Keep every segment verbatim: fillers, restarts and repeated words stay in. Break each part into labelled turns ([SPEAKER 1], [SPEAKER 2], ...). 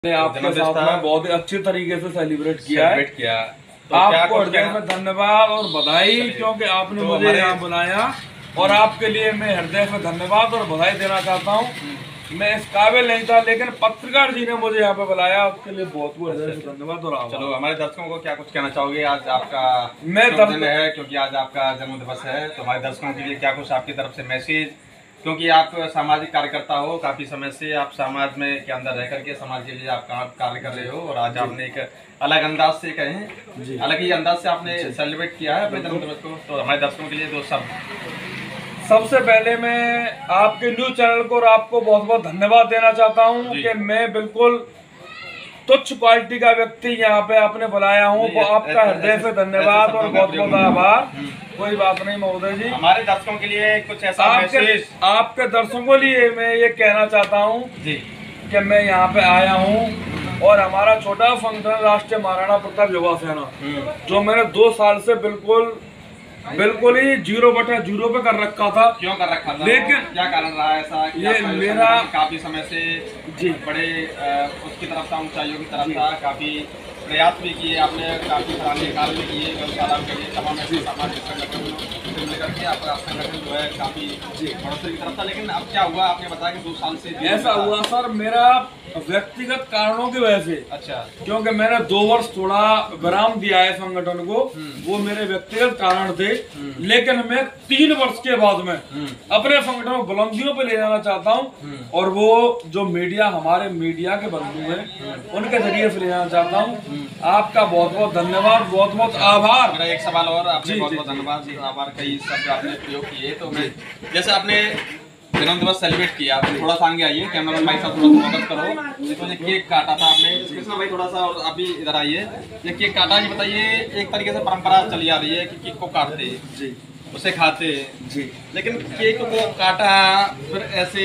[SPEAKER 1] ने आपके साथ में बहुत ही अच्छी तरीके से सेलिब्रेट किया है
[SPEAKER 2] किया
[SPEAKER 1] तो आपको हृदय में धन्यवाद और बधाई, क्योंकि आपने तो मुझे यहाँ बुलाया और आपके लिए मैं हृदय से धन्यवाद और बधाई देना चाहता हूँ। मैं इस काबिल नहीं था, लेकिन पत्रकार जी ने मुझे यहाँ पे बुलाया, उसके लिए बहुत बहुत हृदय से धन्यवाद और आभार।
[SPEAKER 2] चलो, हमारे दर्शकों को क्या कुछ कहना चाहोगे? आज आपका
[SPEAKER 1] मैं
[SPEAKER 2] जन्मदिन है, क्योंकि आज आपका जन्म दिवस है, तो हमारे दर्शकों के लिए क्या कुछ आपकी तरफ से मैसेज, क्योंकि आप सामाजिक कार्यकर्ता हो, काफी समय से आप समाज में के अंदर रह करके समाज के लिए आप कार्य कर रहे हो और आज आपने एक अलग अंदाज से कहें अलग ही अंदाज से आपने सेलिब्रेट किया है अपने जन्मदिवस को, तो हमारे दर्शकों के लिए दो शब्द।
[SPEAKER 1] सबसे पहले मैं आपके न्यूज चैनल को और आपको बहुत बहुत धन्यवाद देना चाहता हूं कि मैं बिल्कुल तुच्छ क्वालिटी का व्यक्ति यहाँ पे आपने बुलाया हूँ, वो आपका हृदय से धन्यवाद और बहुत बहुत आभार। कोई बात नहीं महोदय जी,
[SPEAKER 2] हमारे दर्शकों के लिए कुछ ऐसा
[SPEAKER 1] आपके, आपके दर्शकों के लिए मैं ये कहना चाहता हूँ कि मैं यहाँ पे आया हूँ और हमारा छोटा फंक्शन राष्ट्रीय महाराणा प्रताप युवा सेना, जो मैंने दो साल से बिल्कुल बिल्कुल ही जीरो बटा जीरो पे कर रखा था।
[SPEAKER 2] क्यों कर रखा था?
[SPEAKER 1] लेकिन
[SPEAKER 2] क्या कारण रहा ऐसा?
[SPEAKER 1] ये मेरा
[SPEAKER 2] काफी समय से जी बड़े उसकी तरफ था, ऊंचाइयों की तरफ था, काफी प्रयास भी किए आपने, काफी सराहनीय कार्य भी किए गौशाला के लिए, तमाम ऐसे सामाजिक संगठन से मिलकर के आपका संगठन जो है काफी बढ़ोतरी की तरफ था। लेकिन अब क्या हुआ, आपने बताया कि दो साल से
[SPEAKER 1] ऐसा हुआ सर, मेरा व्यक्तिगत कारणों की वजह से, अच्छा, क्योंकि मैंने दो वर्ष थोड़ा विराम दिया है संगठन को, वो मेरे व्यक्तिगत कारण थे, लेकिन मैं तीन वर्ष के बाद में अपने संगठन को बुलंदियों पे ले जाना चाहता हूँ और वो जो मीडिया, हमारे मीडिया के बंधु हैं, उनके जरिए से ले जाना चाहता हूँ। आपका बहुत बहुत धन्यवाद, बहुत बहुत आभार।
[SPEAKER 2] मेरा एक सवाल और, आपसे बहुत बहुत धन्यवाद, आभार, कई शब्द आपने प्रयोग किए, तो मैं जैसे आपने जन्म दिवस सेलिब्रेट किया, थोड़ा सा आगे आइए, कैमरा भाई साहब थोड़ा फोकस करो। देखो ये केक काटा था आपने, कृष्णा भाई थोड़ा सा, और अभी इधर आइए, ये केक काटा, ये बताइए, एक तरीके से परंपरा चली आ रही है कि केक को काटते जी, उसे खाते जी, लेकिन केक को काटा फिर ऐसे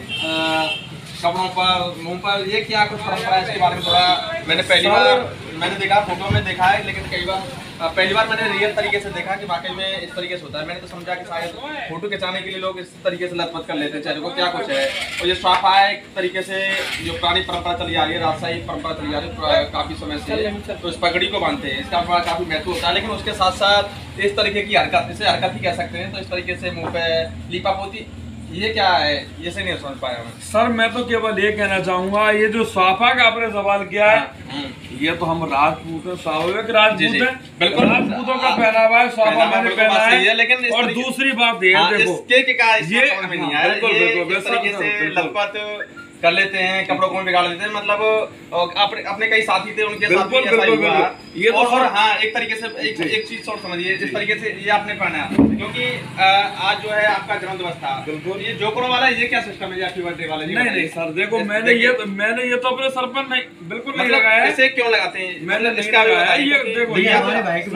[SPEAKER 2] कपड़ों पर, मुंह पर, ये क्या कुछ परंपरा है? इसके बारे में थोड़ा, मैंने पहली बार मैंने देखा, फोटो में देखा है, लेकिन कई बार पहली बार मैंने रियल तरीके से देखा कि वाकई में इस तरीके से होता है। मैंने तो समझा कि शायद फोटो खिंचाने के लिए लोग इस तरीके से लतपत कर लेते हैं, चाहे को क्या कुछ है। और ये स्वाफा है एक तरीके से, जो पुरानी परंपरा चली आ रही है, राजशाही परंपरा चली आ रही है काफी समय से, तो इस पगड़ी को बांधते हैं, इसका काफी महत्व होता है। लेकिन उसके साथ साथ इस तरीके की हरकत, इसे हरकत ही कह सकते हैं, तो इस तरीके से मुँह पे लीपापोती, ये क्या है? ये से नहीं समझ पाया मैं।
[SPEAKER 1] सर मैं तो केवल ये कहना चाहूंगा, ये जो स्वाफा का आपने सवाल किया है, ये तो हम राजपूत हैं, स्वाभाविक राजपूत हैं, बिल्कुल राजपूतों का पहनावा है, स्वाफा मैंने पहना है। लेकिन और दूसरी बात ये देखो,
[SPEAKER 2] ये समझ में नहीं आया, इस तरीके से लतपत कर लेते हैं, कपड़ों को बिगाड़ लेते हैं, मतलब अपने अपने कई साथी थे, उनके साथ भी ऐसा ही हुआ। ये तो और हाँ, एक तरीके से एक एक चीज और समझिए, जिस तरीके से ये आपने पहना, क्योंकि आज जो है आपका जन्मदिवस था, बिल्कुल, ये जोकरों वाला, ये क्या सिस्टम है हैप्पी बर्थडे वाला? नहीं नहीं सर, देखो मैंने ये मैंने ये तो अपने सर पर नहीं, बिल्कुल नहीं लगाया। इसे क्यों लगाते हैं? मैंने इसका ये देखो, ये हमारे भाई के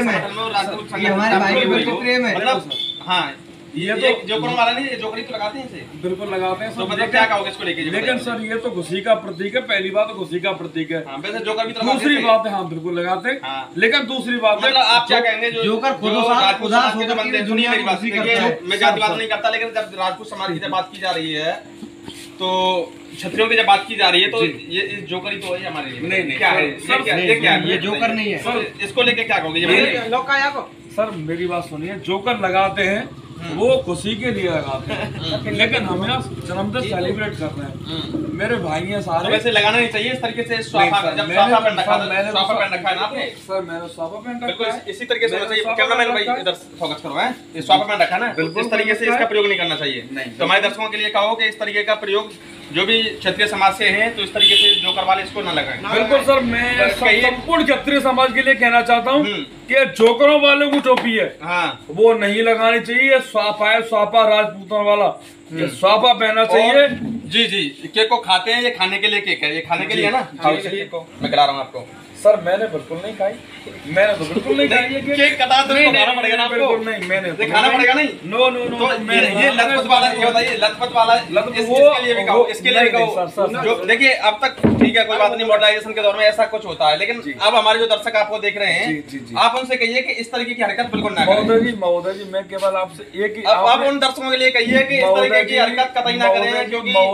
[SPEAKER 2] प्रेम है, मतलब हाँ, ये तो जोकरों वाला नहीं, जोकरी तो लगाते हैं इसे, बिल्कुल लगाते हैं। तो मतलब क्या कहोगे इसको लेके? लेकिन सर ये तो खुशी का प्रतीक है, पहली बात तो खुशी का प्रतीक है। हाँ, वैसे जोकर भी तो दूसरी बात है, हाँ बिल्कुल लगाते हैं, हाँ। लेकिन दूसरी बात मतलब आप क्या कहेंगे, जो जोकर खुद राजपूत के बंदे, दुनिया मेरी बात देखिए, मैं जाति बात नहीं करता, लेकिन जब राजपूत समाज की जब बात की जा रही है, तो क्षत्रियों की जब बात की जा रही है, तो ये जोकर ही तो है हमारे लिए। नहीं नहीं, क्या है ये? क्या है ये? जोकर नहीं है सर, इसको लेके क्या कहोगे? सर मेरी बात सुनिए, जोकर लगाते हैं वो खुशी के लिए लगाते हैं, लेकिन हम यहाँ जन्मदिन सेलिब्रेट कर रहे हैं, मेरे भाई हैं सारे। तो वैसे लगाना नहीं चाहिए इस तरीके से, स्वाफा जब स्वाफा पहन रखा है, मैंने स्वाफा पहन रखा है ना आपने? सर मैंने स्वाफा पहन रखा है, इसी तरीके से होना चाहिए। कैमरामैन भाई इधर फोकस करो, है ये स्वाफा पहन रखा है ना, इस तरीके से इसका प्रयोग नहीं करना चाहिए। तो हमारे दर्शकों के लिए कहो कि इस तरीके का प्रयोग जो भी क्षत्रिय समाज से हैं, तो इस तरीके से जोकर वाले इसको न लगाएं। बिल्कुल सर, मैं संपूर्ण क्षत्रिय समाज के लिए कहना चाहता हूँ कि जोकरों वालों को टोपी है, हाँ, वो नहीं लगानी चाहिए। स्वाफा है, स्वाफा राजपूतों वाला, ये स्वाफा पहनना चाहिए। जी जी, केक को खाते हैं, ये खाने के लिए केक है, ये खाने के लिए है ना, खाओ इस केक को, मैं खिला रहा हूँ आपको। सर मैंने बिल्कुल नहीं खाई, मैंने तो बिल्कुल नहीं खाई, ये केक कटा तो खाना पड़ेगा ना आपको? नहीं, मैंने खाना पड़ेगा नहीं। नो नो नो, ये लतपत वाला, ये बताइए लतपत वाला, इसके लिए भी कहो, इसके लिए भी कहो। जो देखिए अब तक ठीक है, कोई बात नहीं, मॉडर्नाइजेशन के दौर में ऐसा कुछ होता है, लेकिन अब हमारे जो दर्शक आपको देख रहे हैं, आप उनसे कहिए कि इस तरीके की हरकत बिल्कुल ना करें। महोदय जी, महोदय जी, मैं केवल आपसे एक ही, आप उन दर्शकों के लिए कहिए कि इस तरीके की हरकत कतई ना करें, क्योंकि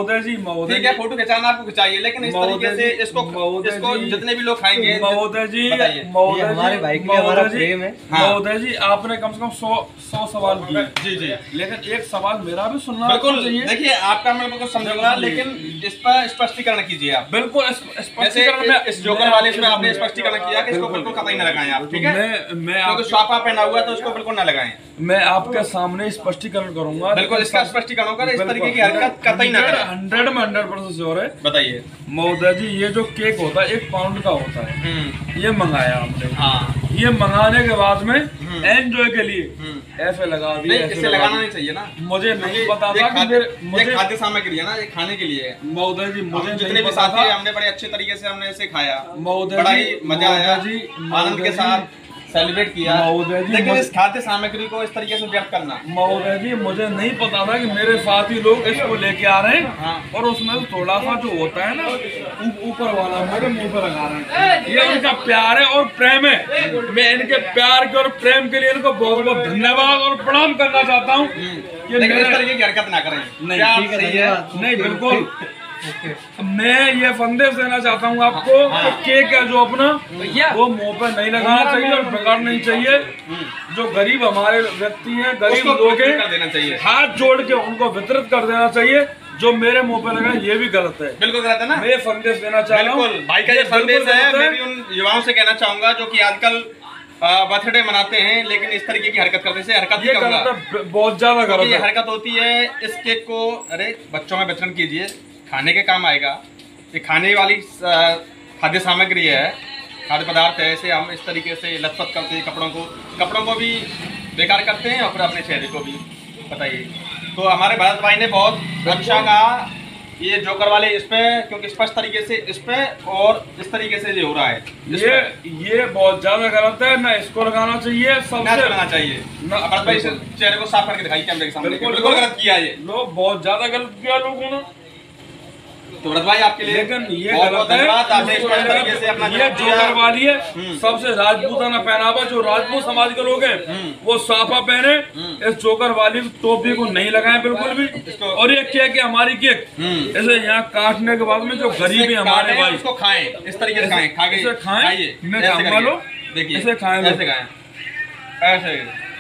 [SPEAKER 1] महोदय जी, महोदय
[SPEAKER 2] ठीक है, फोटो खिंचाना आपको खिंचाइए, लेकिन इस तरीके से इसको इसको जितने भी लोग खाएंगे,
[SPEAKER 1] महोदय जी, महोदय हमारे भाई के हमारा प्रेम है। महोदय जी, आपने कम से कम सौ सौ सवाल किए,
[SPEAKER 2] जी जी,
[SPEAKER 1] लेकिन एक सवाल मेरा भी सुनना
[SPEAKER 2] बिल्कुल चाहिए। देखिए, आपका मैं बिल्कुल समझूंगा, लेकिन इस पर स्पष्टीकरण कीजिए आप।
[SPEAKER 1] बिल्कुल स्पष्टीकरण में,
[SPEAKER 2] इस जोकर वाले इसमें आपने स्पष्टीकरण किया कि इसको बिल्कुल कतई न लगाएं आप, ठीक है?
[SPEAKER 1] मैं मैं
[SPEAKER 2] आपको स्वापा पहना हुआ तो इसको बिल्कुल न लगाएं।
[SPEAKER 1] मैं आपके सामने स्पष्टीकरण करूंगा,
[SPEAKER 2] बिल्कुल इसका स्पष्टीकरण होगा, इस तरीके की हरकत कतई न करें।
[SPEAKER 1] हंड्रेड में हंड्रेड परसेंट श्योर है।
[SPEAKER 2] बताइए
[SPEAKER 1] महोदय जी, ये जो केक होता है एक पाउंड का होता है, ये मंगाया आपने,
[SPEAKER 2] हाँ,
[SPEAKER 1] ये मंगाने के बाद में एंजॉय के लिए ऐसे लगा दिए।
[SPEAKER 2] इसे लगाना नहीं चाहिए ना,
[SPEAKER 1] मुझे नहीं पता था कि
[SPEAKER 2] मुझे खाद्य सामग्री है ना, ये खाने के लिए है।
[SPEAKER 1] महोदय जी, मुझे
[SPEAKER 2] जितने भी साथी हैं, हमने बड़े अच्छे तरीके से हमने इसे खाया, बड़ा ही मजा आया जी, आनंद के साथ सेलिब्रेट किया। महोदय जी, लेकिन इस खाद्य सामग्री को इस तरीके से व्यक्त करना,
[SPEAKER 1] महोदय जी, मुझे नहीं पता था कि मेरे साथी लोग इसको लेके आ रहे हैं, हाँ। और उसमें थोड़ा सा जो होता है ना ऊपर वाला मेरे मुंह पर लगा रहे हैं। ये इनका प्यार है और प्रेम है। मैं इनके प्यार के और प्रेम के लिए इनको बहुत बहुत धन्यवाद और प्रणाम करना चाहता हूँ।
[SPEAKER 2] लेकिन इस तरीके की हरकत ना करें।
[SPEAKER 1] नहीं, ठीक है, नहीं, बिल्कुल। मैं ये संदेश देना चाहता हूँ आपको कि केक है जो अपना, वो मुंह पे नहीं लगाना चाहिए और बिगाड़ नहीं चाहिए। जो गरीब हमारे व्यक्ति हैं, गरीब लोग हैं, हाथ जोड़ के उनको वितरित कर देना चाहिए। जो मेरे मुंह पे लगा ये भी गलत है,
[SPEAKER 2] बिल्कुल गलत है ना।
[SPEAKER 1] मैं ये संदेश देना चाह रहा हूँ,
[SPEAKER 2] भाई का ये संदेश है। मैं भी उन युवाओं से कहना चाहूंगा जो कि आजकल बर्थडे मनाते हैं, लेकिन इस तरीके की हरकत करने से हरकत
[SPEAKER 1] ये गलत है, बहुत ज्यादा गलत है।
[SPEAKER 2] ये हरकत होती है। इस केक को अरे बच्चों में वितरण कीजिए, खाने के काम आएगा। ये खाने वाली खाद्य सामग्री है, खाद्य पदार्थ है। इसे हम इस तरीके से लथपथ करते हैं, कपड़ों को कपड़ों को भी बेकार करते हैं और फिर अपने चेहरे को भी। बताइए, तो हमारे भरत भाई ने बहुत अच्छा कहा ये जोकर वाले इस पे, क्योंकि स्पष्ट तरीके से इस पे और इस तरीके से ये हो रहा है,
[SPEAKER 1] ये ये बहुत ज्यादा गलत है। ना इसको लगाना चाहिए, सबसे
[SPEAKER 2] लगाना चाहिए। भरत भाई चेहरे को साफ करके दिखाइए कैमरे के सामने। बिल्कुल गलत किया ये लोग,
[SPEAKER 1] बहुत ज्यादा गलत किया लोगों ने।
[SPEAKER 2] तो भरत भाई आपके लिए
[SPEAKER 1] लेकिन ये गलत है। ये जोकर वाली है, सबसे राजपूताना पहनावा जो राजपूत समाज के लोग हैं वो साफा पहने, इस जोकर वाली टोपी को नहीं लगाएं बिल्कुल भी। और ये केक है हमारी केक, इसे यहाँ काटने के बाद में जो गरीब है हमारे भाई
[SPEAKER 2] इसको खाएं, इस तरीके से खाएं, खा के
[SPEAKER 1] इसे खाएं। मैं खाऊंगा, लो
[SPEAKER 2] देखिए,
[SPEAKER 1] इसे खाएं,
[SPEAKER 2] ऐसे खाएं, ऐसे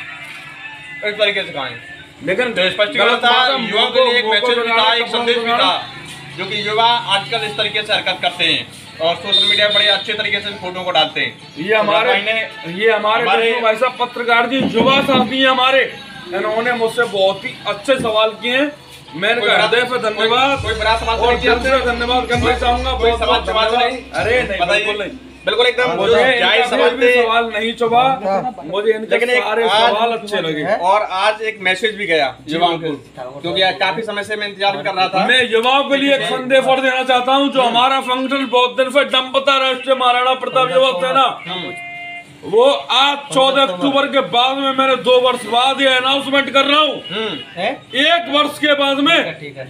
[SPEAKER 2] इस तरीके से खाएं। लेकिन स्पष्टीकरण था, युवाओं के लिए एक मैसेज भी था, एक संदेश भी था, जो कि युवा आजकल इस तरीके से हरकत करते हैं और सोशल मीडिया बड़े अच्छे तरीके से फोटो को डालते हैं।
[SPEAKER 1] ये हमारे ये हमारे भाई साहब पत्रकार जी, युवा साथी हैं हमारे, इन्होंने मुझसे बहुत ही अच्छे सवाल किए हैं। मैंने हृदय से धन्यवाद,
[SPEAKER 2] कोई बड़ा सवाल
[SPEAKER 1] और दिल से धन्यवाद करना चाहूंगा।
[SPEAKER 2] कोई सवाल जवाब नहीं,
[SPEAKER 1] अरे नहीं, बिल्कुल नहीं,
[SPEAKER 2] बिल्कुल एकदम
[SPEAKER 1] मुझे सवाल नहीं चुभा, मुझे इनके सारे सवाल अच्छे लगे।
[SPEAKER 2] और आज एक मैसेज भी गया युवाओं को, क्योंकि काफी समय से मैं इंतजार कर रहा था।
[SPEAKER 1] मैं युवाओं के लिए एक संदेश और देना चाहता हूँ। जो हमारा फंक्शन बहुत दिन से डंपता राष्ट्रीय महाराणा प्रताप युवा सेना, वो आज चौदह अक्टूबर के बाद में मैंने दो वर्ष बाद ये अनाउंसमेंट कर रहा हूँ। एक वर्ष के बाद में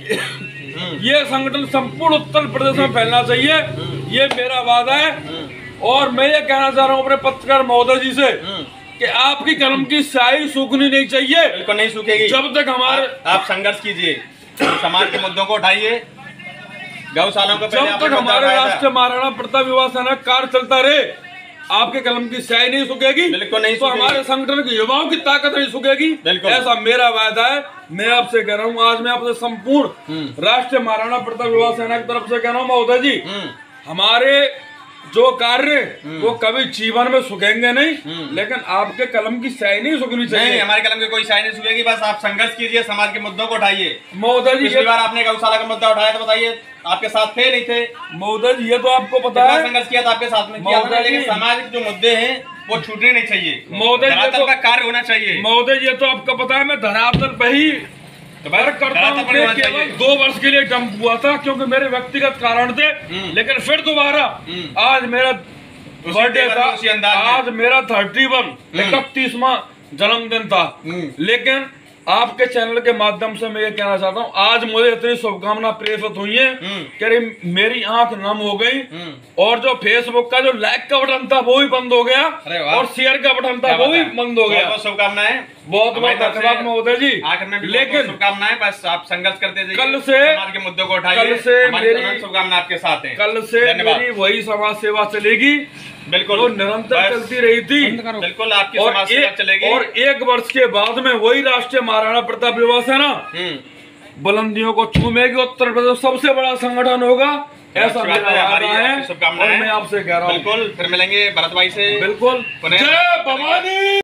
[SPEAKER 1] ये संगठन संपूर्ण उत्तर प्रदेश में फैलना चाहिए, ये मेरा वादा है। और मैं ये कहना चाह रहा हूँ अपने पत्रकार महोदय जी से कि आपकी कलम की स्याही सूखनी नहीं चाहिए।
[SPEAKER 2] बिल्कुल नहीं सूखेगी
[SPEAKER 1] जब तक हमारे
[SPEAKER 2] आप, आप संघर्ष कीजिए, समाज के मुद्दों को उठाइए, गौशालाओं को
[SPEAKER 1] जब तक हमारे राष्ट्रीय महाराणा प्रताप युवा सेना कार्य चलता रहे, आपके कलम की स्याही नहीं सूखेगी।
[SPEAKER 2] बिल्कुल नहीं,
[SPEAKER 1] तो हमारे संगठन के युवाओं की ताकत नहीं सूखेगी। ऐसा मेरा वादा है। मैं आपसे कह रहा हूँ, आज मैं आपसे संपूर्ण राष्ट्रीय महाराणा प्रताप युवा सेना की तरफ से कह रहा हूँ महोदय जी, हमारे जो कार्य वो कभी जीवन में सूखेंगे नहीं, लेकिन आपके कलम की स्याही नहीं सूखनी चाहिए।
[SPEAKER 2] नहीं, हमारे कलम की कोई स्याही नहीं सूखेगी। बस आप संघर्ष कीजिए, समाज के मुद्दों को उठाइए।
[SPEAKER 1] महोदय जी,
[SPEAKER 2] पिछली बार आपने गौशाला का मुद्दा उठाया तो बताइए आपके साथ थे नहीं थे?
[SPEAKER 1] महोदय जी, ये तो आपको पता है,
[SPEAKER 2] संघर्ष किया था आपके साथ में, लेकिन सामाजिक जो मुद्दे हैं वो छूटने नहीं चाहिए।
[SPEAKER 1] महोदय
[SPEAKER 2] धरातल का कार्य होना चाहिए।
[SPEAKER 1] महोदय ये तो आपको पता है, मैं धरातल पे ही करता हूं। केवल दो वर्ष के लिए डंप हुआ था क्योंकि मेरे व्यक्तिगत कारण थे, लेकिन फिर दोबारा आज मेरा बर्थडे था, आज मेरा थर्टी वन इकतीसवां जन्मदिन था, लेकिन आपके चैनल के माध्यम से मैं ये कहना चाहता हूँ, आज मुझे इतनी शुभकामना प्रेषित हुई है कि मेरी आंख नम हो गई, और जो फेसबुक का जो लाइक का बटन था वो भी बंद हो गया, और शेयर का बटन था वो भी बंद हो गया।
[SPEAKER 2] शुभकामनाएं,
[SPEAKER 1] बहुत बहुत धन्यवाद महोदय जी।
[SPEAKER 2] लेकिन शुभकामनाएं, बस आप संघर्ष करते जाइए,
[SPEAKER 1] कल से
[SPEAKER 2] समाज के मुद्दों को उठाइए,
[SPEAKER 1] कल से मेरी
[SPEAKER 2] शुभकामनाएं आपके साथ हैं।
[SPEAKER 1] कल से मेरी वही समाज सेवा चलेगी,
[SPEAKER 2] बिल्कुल
[SPEAKER 1] तो निरंतर चलती रही थी,
[SPEAKER 2] बिल्कुल आपकी समाज सेवा चलेगी।
[SPEAKER 1] और एक वर्ष के बाद में वही राष्ट्रीय महाराणा प्रताप युवा सेना बुलंदियों को छूमेगी, उत्तर प्रदेश सबसे बड़ा संगठन होगा, ऐसा मेरा वादा है, और मैं आपसे कह रहा हूँ।
[SPEAKER 2] बिल्कुल, फिर मिलेंगे भरत भाई से।
[SPEAKER 1] बिल्कुल, जय भवानी।